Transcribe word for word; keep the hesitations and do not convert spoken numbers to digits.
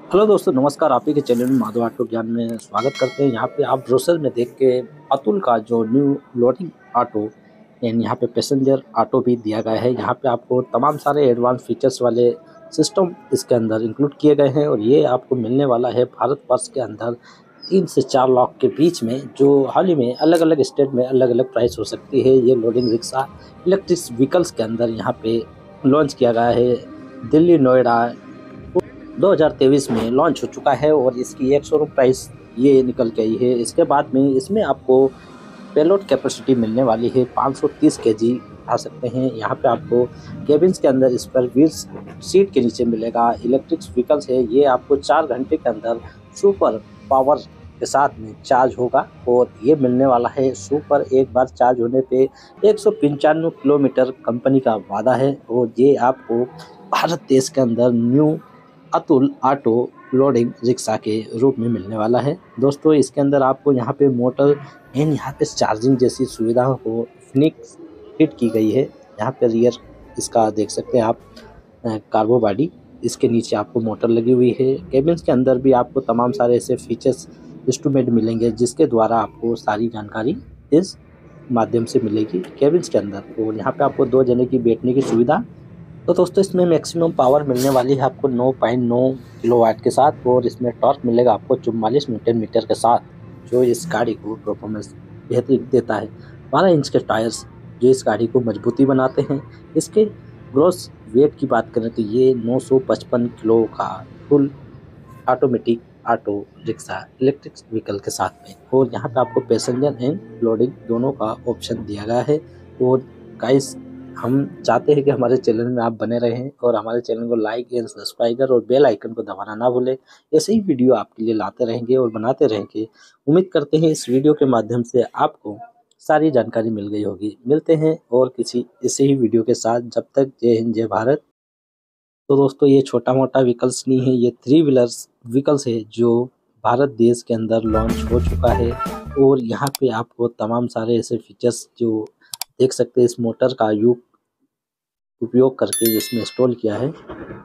Hello दोस्तों, नमस्कार। आप ही के चैनल में माधव ऑटो ज्ञान में स्वागत करते हैं। यहाँ पे आप ब्रोशर में देख के अतुल का जो न्यू लोडिंग ऑटो एंड यहाँ पे पैसेंजर ऑटो भी दिया गया है। यहाँ पे आपको तमाम सारे एडवांस फीचर्स वाले सिस्टम इसके अंदर इंक्लूड किए गए हैं और ये आपको मिलने वाला है भारतवर्ष के अंदर तीन से चार लाख के बीच में, जो हाल ही में अलग अलग स्टेट में अलग अलग प्राइस हो सकती है। ये लोडिंग रिक्शा इलेक्ट्रिक व्हीकल्स के अंदर यहाँ पे लॉन्च किया गया है। दिल्ली, नोएडा दो हज़ार तेईस में लॉन्च हो चुका है और इसकी एक शोरूम प्राइस ये निकल के आई है। इसके बाद में इसमें आपको पेलोड कैपेसिटी मिलने वाली है पाँच सौ तीस केजी उठा सकते हैं। यहाँ पे आपको केबिन्स के अंदर इस पर व्हील सीट के नीचे मिलेगा। इलेक्ट्रिक व्हीकल्स है, ये आपको चार घंटे के अंदर सुपर पावर के साथ में चार्ज होगा और ये मिलने वाला है सुपर। एक बार चार्ज होने पे एक सौ पंचानवे किलोमीटर कंपनी का वादा है और ये आपको भारत देश के अंदर new Atul auto loading rickshaw के रूप में मिलने वाला है। दोस्तों, इसके अंदर आपको यहाँ पे मोटर एंड यहाँ पे चार्जिंग जैसी सुविधाओं को फिनिक्स फिट की गई है। यहाँ पे रियर इसका देख सकते हैं आप, कार्बो बॉडी, इसके नीचे आपको मोटर लगी हुई है। केबिन्स के अंदर भी आपको तमाम सारे ऐसे फीचर्स इंस्ट्रूमेंट मिलेंगे जिसके द्वारा आपको सारी जानकारी इस माध्यम से मिलेगी केबिन्स के अंदर। और यहाँ पे आपको दो जने की बैठने की सुविधा। तो दोस्तों, इसमें मैक्सिमम पावर मिलने वाली है आपको नौ पॉइंट नौ किलोवाट के साथ और इसमें टॉर्क मिलेगा आपको चौवालीस न्यूटन मीटर के साथ, जो इस गाड़ी को परफॉर्मेंस बेहतरीन देता है। बारह इंच के टायर्स जो इस गाड़ी को मजबूती बनाते हैं। इसके ग्रॉस वेट की बात करें तो ये नौ सौ पचपन किलो का full automatic auto rickshaw electric vehicle के साथ में। और यहाँ पे आपको पैसेंजर एंड लोडिंग दोनों का ऑप्शन दिया गया है। और गाइस, हम चाहते हैं कि हमारे चैनल में आप बने रहें और हमारे चैनल को लाइक एंड सब्सक्राइबर और बेल आइकन को दबाना ना भूलें। ऐसे ही वीडियो आपके लिए लाते रहेंगे और बनाते रहेंगे। उम्मीद करते हैं इस वीडियो के माध्यम से आपको सारी जानकारी मिल गई होगी। मिलते हैं और किसी ऐसे ही वीडियो के साथ। जब तक जय हिंद, जय भारत। तो दोस्तों, ये छोटा मोटा व्हीकल्स नहीं है, ये थ्री व्हीलर्स व्हीकल्स है जो भारत देश के अंदर लॉन्च हो चुका है। और यहाँ पे आपको तमाम सारे ऐसे फीचर्स जो देख सकते हैं इस मोटर का यू उपयोग करके इसमें इंस्टॉल किया है।